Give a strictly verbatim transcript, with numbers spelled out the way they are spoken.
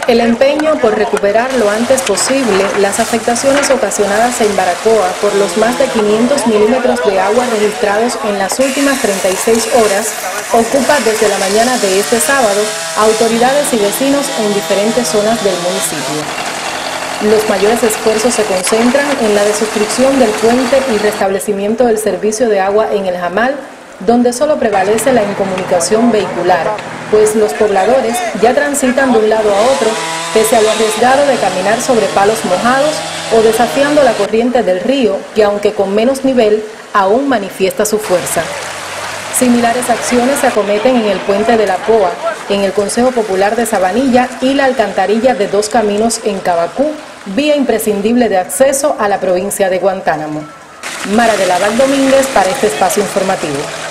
El empeño por recuperar lo antes posible las afectaciones ocasionadas en Baracoa por los más de quinientos milímetros de agua registrados en las últimas treinta y seis horas ocupa desde la mañana de este sábado a autoridades y vecinos en diferentes zonas del municipio. Los mayores esfuerzos se concentran en la desobstrucción del puente y restablecimiento del servicio de agua en el Jamal, donde solo prevalece la incomunicación vehicular, pues los pobladores ya transitan de un lado a otro, pese a lo arriesgado de caminar sobre palos mojados o desafiando la corriente del río, que aunque con menos nivel, aún manifiesta su fuerza. Similares acciones se acometen en el puente de la Poa, en el Consejo Popular de Sabanilla y la alcantarilla de Dos Caminos en Cabacú, vía imprescindible de acceso a la provincia de Guantánamo. Mara de la Val Domínguez para este espacio informativo.